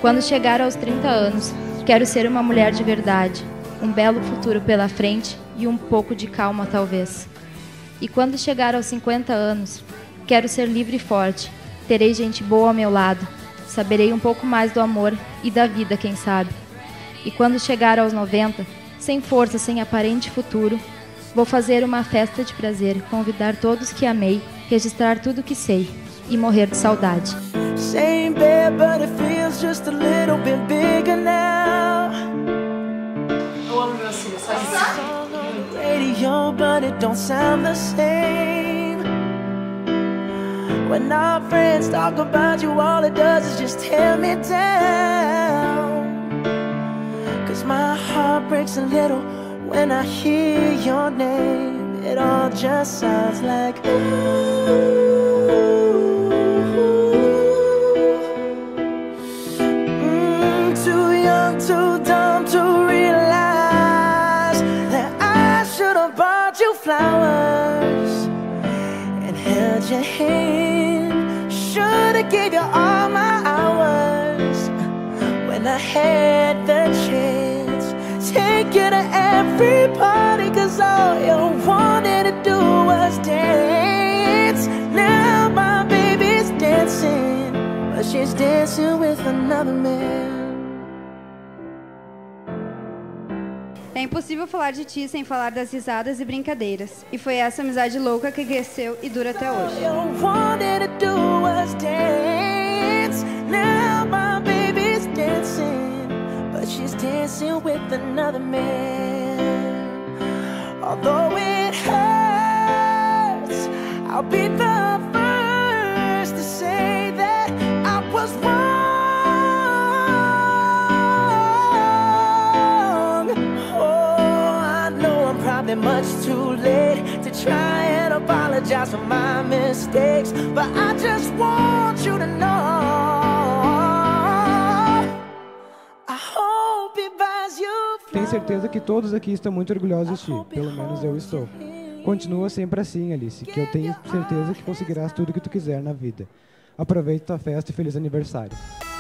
quando chegar aos 30 anos, quero ser uma mulher de verdade, um belo futuro pela frente e um pouco de calma talvez. E quando chegar aos 50 anos, quero ser livre e forte, terei gente boa ao meu lado, saberei um pouco mais do amor e da vida, quem sabe. E quando chegar aos 90, sem força, sem aparente futuro, vou fazer uma festa de prazer, convidar todos que amei, registrar tudo que sei e morrer de saudade. Same bed, but it feels just a little bit bigger now. Eu amo meus filhos, sabe isso? Radio, but it don't sound the same. When our friends talk about you, all it does is just tear me down. 'Cause my heart breaks a little when I hear your name. It all just sounds like ooh. Too young, too dumb to realize that I should have bought you flowers and held your hand. Should have gave you all my hours when I had the chance. Take you to every party, 'cause all you wanted to do was dance. Now my baby's dancing, but she's dancing with another man. É impossível falar de ti sem falar das risadas e brincadeiras. E foi essa amizade louca que cresceu e dura até hoje. Much too late to try and apologize for my mistakes, but I just want you to know I hope it buys you. Tenho certeza que todos aqui estão muito orgulhosos de ti, pelo menos eu estou. Continua sempre assim, Alice, que eu tenho certeza que conseguirás tudo que tu quiser na vida. Aproveita tua festa e feliz aniversário.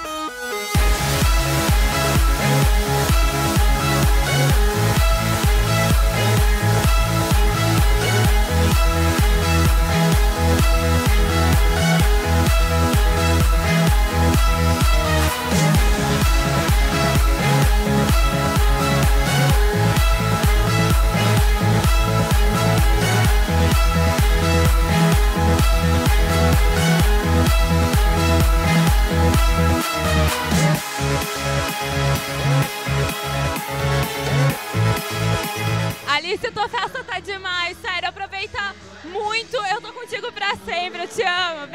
Alice, tua festa tá demais, sério, aproveita muito, eu tô contigo pra sempre, eu te amo.